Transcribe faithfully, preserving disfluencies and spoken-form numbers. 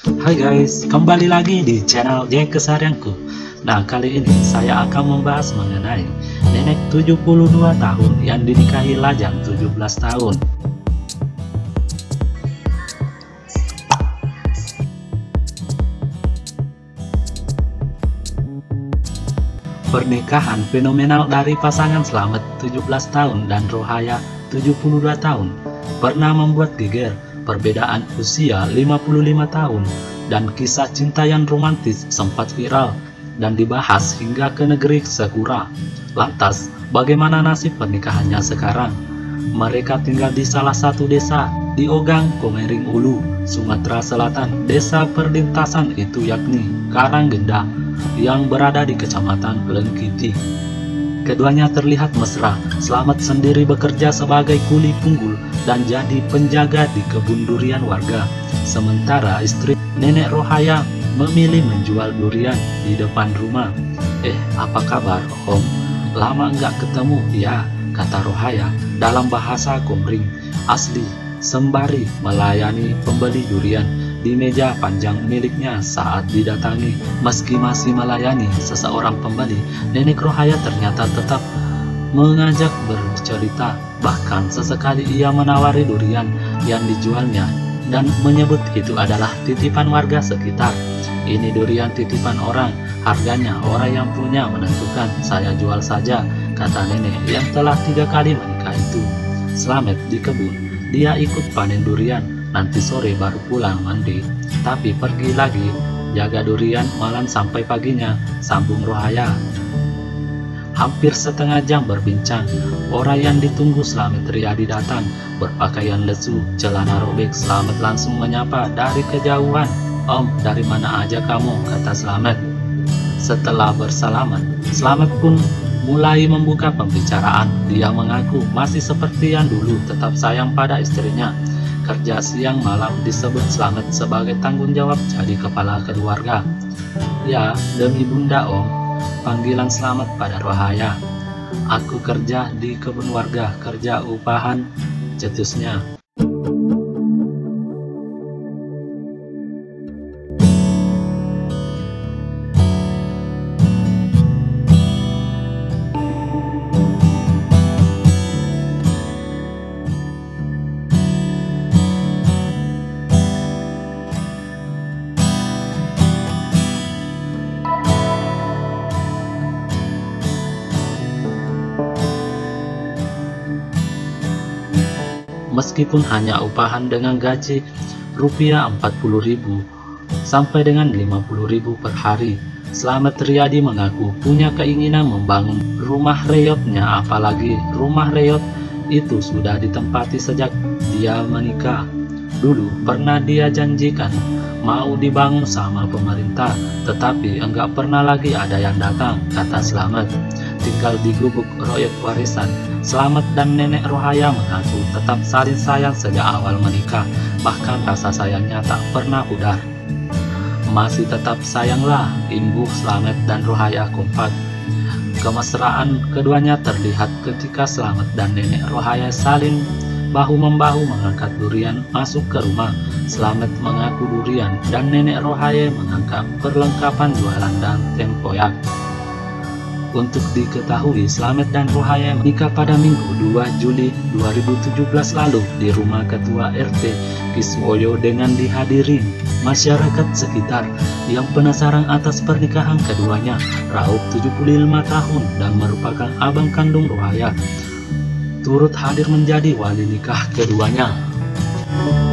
Hai guys, kembali lagi di channel Jack Keseharianku. Nah, kali ini saya akan membahas mengenai nenek tujuh puluh dua tahun yang dinikahi lajang tujuh belas tahun. Pernikahan fenomenal dari pasangan Slamet tujuh belas tahun dan Rohaya tujuh puluh dua tahun pernah membuat geger. Perbedaan usia lima puluh lima tahun dan kisah cinta yang romantis sempat viral dan dibahas hingga ke negeri Sakura. Lantas, bagaimana nasib pernikahannya sekarang? Mereka tinggal di salah satu desa di Ogang, Komering Ulu, Sumatera Selatan. Desa perlintasan itu yakni Karanggenda yang berada di Kecamatan Lengkiti. Keduanya terlihat mesra. Slamet sendiri bekerja sebagai kuli punggul dan jadi penjaga di kebun durian warga. Sementara istri Nenek Rohaya memilih menjual durian di depan rumah. Eh, apa kabar, Om? Lama nggak ketemu, ya, kata Rohaya dalam bahasa Komering asli, sembari melayani pembeli durian di meja panjang miliknya saat didatangi. Meski masih melayani seseorang pembeli, Nenek Rohaya ternyata tetap mengajak bercerita. Bahkan sesekali ia menawari durian yang dijualnya dan menyebut itu adalah titipan warga sekitar. Ini durian titipan orang, harganya orang yang punya menentukan. Saya jual saja, kata nenek yang telah tiga kali menikah itu. Slamet di kebun, dia ikut panen durian. Nanti sore baru pulang mandi, tapi pergi lagi jaga durian malam sampai paginya, sambung Rohaya. Hampir setengah jam berbincang, orang yang ditunggu Slamet Riyadi datang, berpakaian lesu, celana robek. Slamet langsung menyapa dari kejauhan. Om, dari mana aja kamu, kata Slamet. Setelah bersalaman, Slamet pun mulai membuka pembicaraan. Dia mengaku masih seperti yang dulu, tetap sayang pada istrinya. Kerja siang malam disebut Slamet sebagai tanggung jawab jadi kepala keluarga. Ya, demi bunda Om, panggilan Slamet pada Rohaya. Aku kerja di kebun warga, kerja upahan, cetusnya. Meskipun hanya upahan dengan gaji rupiah empat puluh ribu sampai dengan lima puluh ribu per hari, Slamet Riyadi mengaku punya keinginan membangun rumah reyotnya, apalagi rumah reyot itu sudah ditempati sejak dia menikah. Dulu pernah dia janjikan mau dibangun sama pemerintah, tetapi enggak pernah lagi ada yang datang, kata Slamet. Tinggal di gubuk royot warisan, Slamet dan Nenek Rohaya mengaku tetap saling sayang sejak awal menikah. Bahkan rasa sayangnya tak pernah pudar. Masih tetap sayanglah, imbuh Slamet dan Rohaya kompak. Kemesraan keduanya terlihat ketika Slamet dan Nenek Rohaya saling bahu-membahu mengangkat durian masuk ke rumah. Slamet mengaku durian dan Nenek Rohaya mengangkat perlengkapan jualan dan tempoyak. Untuk diketahui, Slamet dan Rohaya menikah pada Minggu dua Juli dua ribu tujuh belas lalu di rumah Ketua R T Kiswoyo dengan dihadiri masyarakat sekitar yang penasaran atas pernikahan keduanya. Raup tujuh puluh lima tahun dan merupakan abang kandung Rohaya turut hadir menjadi wali nikah keduanya.